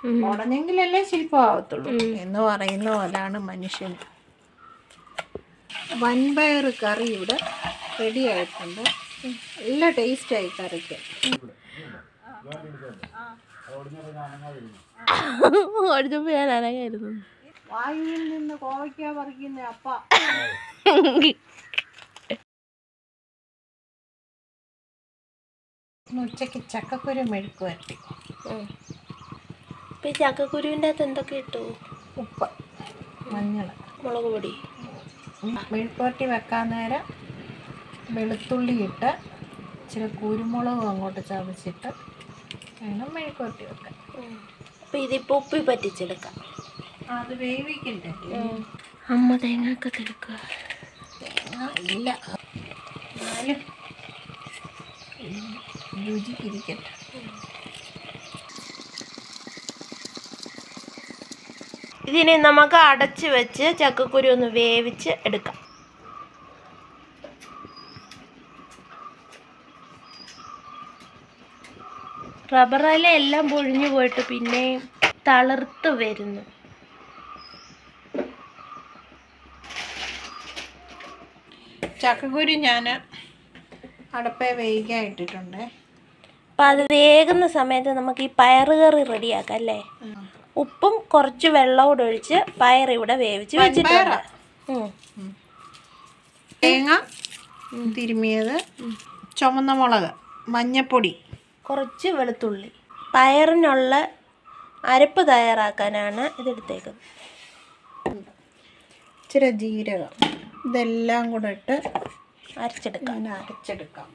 ഉടനെങ്കിലല്ലേ ശില്പമാവത്തുള്ളൂ എന്ന് പറയുന്ന പോലാണ് മനുഷ്യൻ. വൻപയർ കറി ഇവിടെ റെഡി ആയിട്ടുണ്ട്. നല്ല ടേസ്റ്റായി കറിക്ക്. വായുവിൽ നിന്ന് കോവയ്ക്ക പറിക്കുന്ന അപ്പ. ഉച്ചക്ക് ചക്കക്കുരു മെഴുക്ക് വരട്ടി. ഈ ചക്കക്കുരുവിൻ്റെ അകത്ത് എന്തൊക്കെ ഇട്ടു? ഉപ്പ്, മഞ്ഞൾ, മുളക് പൊടി. മെഴുക്ക് വരട്ടി വെക്കാൻ നേരം വെളുത്തുള്ളി ഇട്ട് ഇച്ചിരി കുരുമുളകും അങ്ങോട്ട് ചതച്ചിട്ട് വേണം മെഴുക്ക് വരട്ടി വെക്കാൻ. അപ്പം ഇതിപ്പോൾ ഉപ്പി പറ്റിച്ചെടുക്കാം. അത് വേവിക്കണ്ടേ? അമ്മ തേങ്ങയൊക്കെ തിളക്കുക. തേങ്ങ ഇല്ല, എന്നാലും രുചിക്കിരിക്കട്ടെ. ഇതിനെ നമുക്ക് അടച്ച് വെച്ച് ചക്കക്കുരു ഒന്ന് വേവിച്ച് എടുക്കാം. റബ്ബറിലെ എല്ലാം പൊഴിഞ്ഞു പോയിട്ട് പിന്നെ തളിർത്ത് വരുന്നു. ചക്കക്കുരു ഞാൻ അടപ്പേ വേവിക്കാൻ ഇട്ടിട്ടുണ്ട്. അപ്പം അത് വേകുന്ന സമയത്ത് നമുക്ക് ഈ പയറുകറി റെഡിയാക്കാം അല്ലേ? ഉപ്പും കുറച്ച് വെള്ളവും ഒഴിച്ച് പയർ ഇവിടെ വേവിച്ച് വെച്ചിട്ടുണ്ട്. തേങ്ങ തിരുമിയത്, ചുമന്ന മുളക്, മഞ്ഞപ്പൊടി, കുറച്ച് വെളുത്തുള്ളി. പയറിനുള്ള അരപ്പ് തയ്യാറാക്കാനാണ് ഇതെടുത്തേക്കുന്നത്. ഇച്ചിരി ജീരകം, ഇതെല്ലാം കൂടെ ഇട്ട് അരച്ചെടുക്കാം.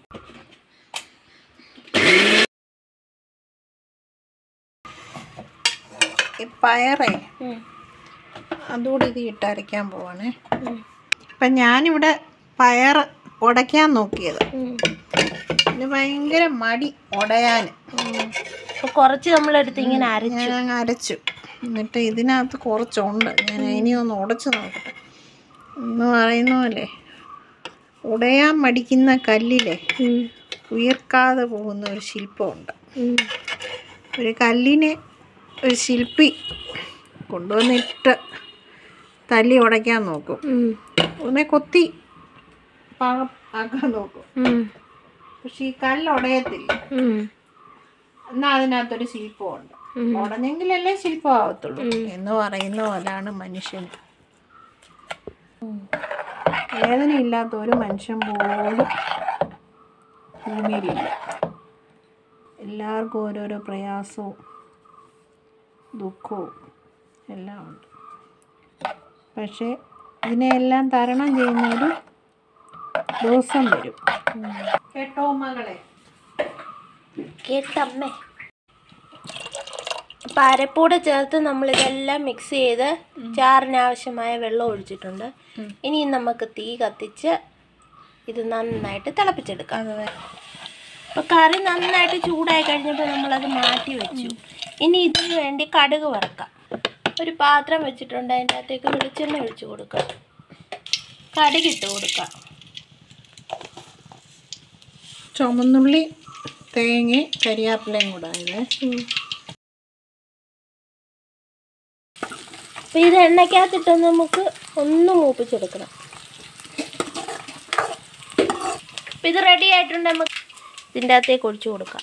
ഈ പയറേ അതുകൂടി ഇത് ഇട്ട് അരയ്ക്കാൻ പോവാണേ. അപ്പം ഞാനിവിടെ പയർ ഉടയ്ക്കാൻ നോക്കിയത്, ഇത് ഭയങ്കര മടി ഉടയാൻ. അപ്പോൾ കുറച്ച് നമ്മളെടുത്ത് ഇങ്ങനെ ഞാൻ അരച്ചു. എന്നിട്ട് ഇതിനകത്ത് കുറച്ചുണ്ട്, ഞാൻ ഇനി ഒന്ന് ഉടച്ച് നോക്കട്ടെ. എന്ന് പറയുന്ന പോലെ ഉടയാൻ മടിക്കുന്ന കല്ലിലെ ഉയർക്കാതെ പോകുന്ന ഒരു ശില്പമുണ്ട്. ഒരു കല്ലിനെ ഒരു ശില്പി കൊണ്ടുവന്നിട്ട് തല്ലി ഉടയ്ക്കാൻ നോക്കും, ഒന്നേ കൊത്തി പാകം ആക്കാൻ നോക്കും. പക്ഷെ ഈ കല്ല് ഉടയത്തില്ല. എന്നാൽ അതിനകത്തൊരു ശില്പമുണ്ട്. ഉടഞ്ഞെങ്കിലല്ലേ ശില്പമാവത്തുള്ളൂ എന്ന് പറയുന്ന പോലാണ് മനുഷ്യൻ. വേദനയില്ലാത്ത ഒരു മനുഷ്യൻ പോലും ഭൂമിയിലില്ല. എല്ലാവർക്കും ഓരോരോ പ്രയാസവും ദുഃഖവും എല്ലാം ഉണ്ട്. പക്ഷേ ഇതിനെയെല്ലാം തരണം ചെയ്യുന്നൊരു ദിവസം വരും. കേട്ടോ മകളെ? കേട്ടമ്മേ. അപ്പം അരപ്പൂടെ ചേർത്ത് നമ്മളിതെല്ലാം മിക്സ് ചെയ്ത് ചാറിനാവശ്യമായ വെള്ളം ഒഴിച്ചിട്ടുണ്ട്. ഇനി നമുക്ക് തീ കത്തിച്ച് ഇത് നന്നായിട്ട് തിളപ്പിച്ചെടുക്കാം. അപ്പോൾ കറി നന്നായിട്ട് ചൂടായി കഴിഞ്ഞപ്പോൾ നമ്മളത് മാറ്റി വെച്ചു. ഇനി ഇതിന് വേണ്ടി കടുക് വറുക്കാം. ഒരു പാത്രം വെച്ചിട്ടുണ്ട്, അതിൻ്റെ അകത്തേക്ക് വെളിച്ചെണ്ണ ഒഴിച്ച് കൊടുക്കാം. കടുകിട്ട് കൊടുക്കാം. ചുമന്നുള്ളി, തേങ്ങ, കരിയാപ്പിലയും കൂടെ ആയത്. അപ്പോൾ ഇത് എണ്ണയ്ക്കകത്തിട്ട് നമുക്ക് ഒന്ന് മൂപ്പിച്ചെടുക്കണം. അപ്പോൾ ഇത് റെഡി ആയിട്ടുണ്ട്. നമുക്ക് ഇതിൻ്റെ അകത്തേക്ക് ഒഴിച്ചു കൊടുക്കാം.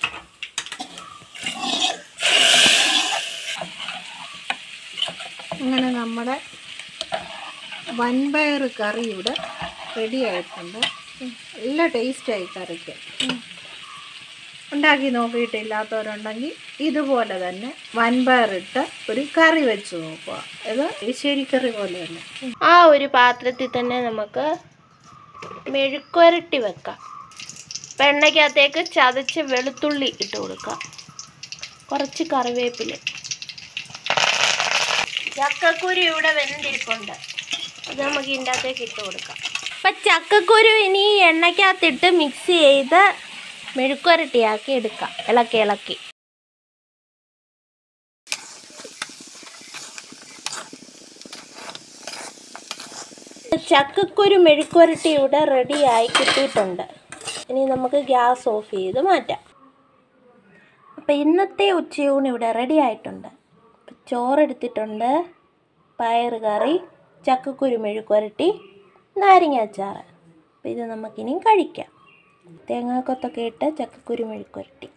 അങ്ങനെ നമ്മുടെ വൻപയർ കറി ഇവിടെ റെഡി ആയിട്ടുണ്ട്. നല്ല ടേസ്റ്റായി കറിക്ക്. ഉണ്ടാക്കി നോക്കിയിട്ടില്ലാത്തവരുണ്ടെങ്കിൽ ഇതുപോലെ തന്നെ വൻപയറിട്ട് ഒരു കറി വെച്ച് നോക്കുക. ഇത് എരിശ്ശേരിക്കറി പോലെ തന്നെ. ആ ഒരു പാത്രത്തിൽ തന്നെ നമുക്ക് മെഴുക്കുവരട്ടി വെക്കാം. അപ്പം എണ്ണയ്ക്കകത്തേക്ക് ചതച്ച് വെളുത്തുള്ളി ഇട്ട് കൊടുക്കാം. കുറച്ച് കറിവേപ്പില. ചക്കക്കുരു ഇവിടെ വെന്തിരിപ്പുണ്ട്, അത് നമുക്ക് ഇതിൻ്റെ അകത്തേക്ക് ഇട്ട് കൊടുക്കാം. അപ്പം ചക്കക്കുരു ഇനി എണ്ണയ്ക്കകത്തിട്ട് മിക്സ് ചെയ്ത് മെഴുക്കുവരട്ടിയാക്കി എടുക്കാം. ഇളക്കി ചക്കക്കുരു മെഴുക്കുവരട്ടി ഇവിടെ റെഡിയായി കിട്ടിയിട്ടുണ്ട്. ഇനി നമുക്ക് ഗ്യാസ് ഓഫ് ചെയ്ത് മാറ്റാം. അപ്പം ഇന്നത്തെ ഉച്ചയൂണ് ഇവിടെ റെഡി ആയിട്ടുണ്ട്. ചോറെടുത്തിട്ടുണ്ട്, പയർ കറി, ചക്കക്കുരു മെഴുക്കുവരട്ടി, നാരങ്ങ അച്ചാർ. അപ്പോൾ ഇത് നമുക്കിനി കഴിക്കാം. തേങ്ങാക്കൊത്തൊക്കെ ഇട്ട് ചക്കക്കുരു മെഴുക്കുവരട്ടി,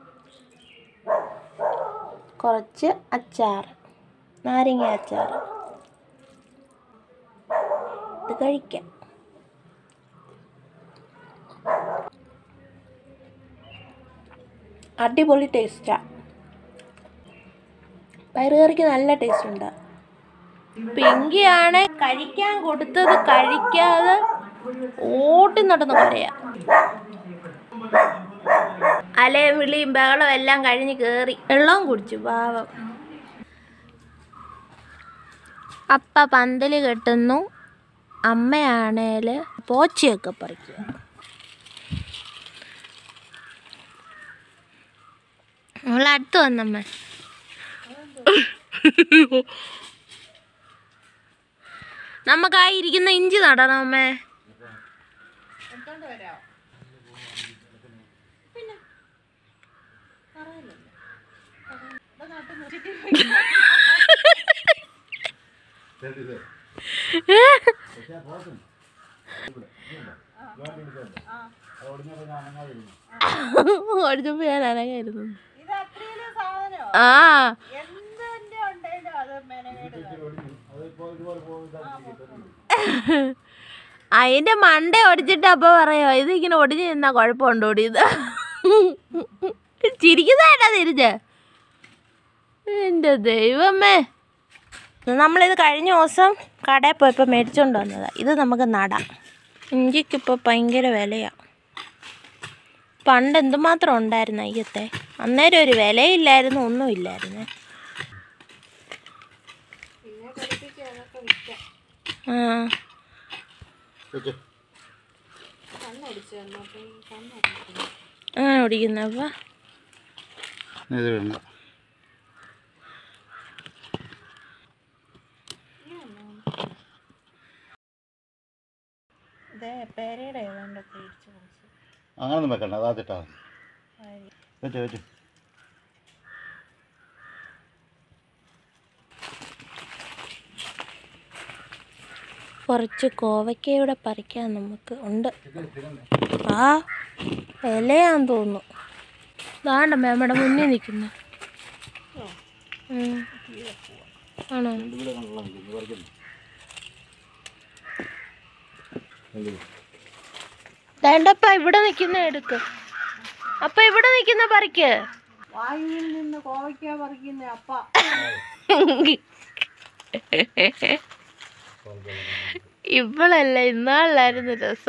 കുറച്ച് അച്ചാർ, നാരങ്ങ അച്ചാർ. ഇത് കഴിക്കാം. അടിപൊളി ടേസ്റ്റാണ്. പയറുകറിക്ക് നല്ല ടേസ്റ്റ് ഉണ്ട്. പിങ്കിയാണ് കഴിക്കാൻ കൊടുത്തത് കഴിക്കാതെ ഓട്ടി നടന്ന് കരയാ. അലയും വിളിയും ബഹളം എല്ലാം കഴിഞ്ഞ് കയറി വെള്ളം കുടിച്ചു പാവം. അപ്പ പന്തൽ കെട്ടുന്നു, അമ്മയാണേൽ പോച്ചയൊക്കെ പറിക്കുക. നമ്മളടുത്ത് വന്നമ്മ. നമുക്കായിരിക്കുന്ന ഇഞ്ചി നടണം അമ്മേ. ഓടിച്ചപ്പോ ഞാൻ അനങ്ങായിരുന്നു. ആ അതിന്റെ മണ്ട ഒടിച്ചിട്ട് അപ്പൊ പറയോ ഇതിങ്ങനെ ഒടിഞ്ഞു നിന്നാ കുഴപ്പമുണ്ടോ ഓടിയത്? ചിരിക്കുന്നതായിട്ടാ തിരിച്ച്. എൻ്റെ ദൈവമേ, നമ്മളിത് കഴിഞ്ഞ ദിവസം കടയിൽ പോയപ്പോൾ മേടിച്ചുകൊണ്ട് വന്നതാണ്. ഇത് നമുക്ക് നടാം. ഇഞ്ചിക്കിപ്പോൾ ഭയങ്കര വിലയാണ്. പണ്ട് എന്തുമാത്രം ഉണ്ടായിരുന്നു അയ്യത്തെ. അന്നേരം ഒരു വിലയില്ലായിരുന്നു, ഒന്നുമില്ലായിരുന്നു. ഓടിക്കുന്നപ്പ അങ്ങനൊന്നും വെക്കണ്ട, അതാത്തിട്ടാ വെച്ചു വെച്ചു. കുറച്ച് കോവയ്ക്കയുടെ പറിക്കാൻ നമുക്ക് ഉണ്ട്. ആ ഇലയാന്ന് തോന്നുന്നു. ദാണ്ട മേമ്മയുടെ മുന്നിൽ നിൽക്കുന്നു. ആണോ? വേണ്ടപ്പ ഇവിടെ നിൽക്കുന്ന എടുക്ക്. അപ്പ ഇവിടെ നിൽക്കുന്ന പറിക്ക്. വായുവിൽ നിന്ന് കോവയ്ക്ക പറിക്കുന്ന അപ്പ. ഇവളല്ല, ഇന്നാളായിരുന്നു രസം.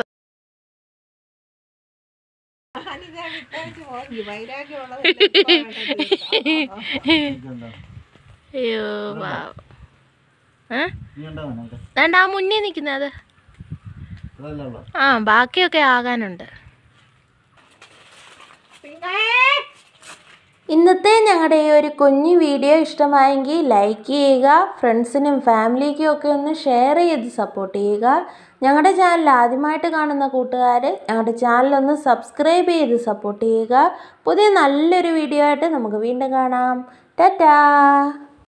അയ്യോ പാവം. വേണ്ട, ആ മുന്നേ നിൽക്കുന്നത്. ആ ബാക്കിയൊക്കെ ആകാനുണ്ട്. ഇന്നത്തെ ഞങ്ങളുടെ ഈ ഒരു കുഞ്ഞു വീഡിയോ ഇഷ്ടമായെങ്കിൽ ലൈക്ക് ചെയ്യുക, ഫ്രണ്ട്സിനും ഫാമിലിക്കും ഒക്കെ ഒന്ന് ഷെയർ ചെയ്ത് സപ്പോർട്ട് ചെയ്യുക. ഞങ്ങളുടെ ചാനൽ ആദ്യമായിട്ട് കാണുന്ന കൂട്ടുകാർ ഞങ്ങളുടെ ചാനലൊന്ന് സബ്സ്ക്രൈബ് ചെയ്ത് സപ്പോർട്ട് ചെയ്യുക. പുതിയ നല്ലൊരു വീഡിയോ ആയിട്ട് നമുക്ക് വീണ്ടും കാണാം. ടാറ്റാ.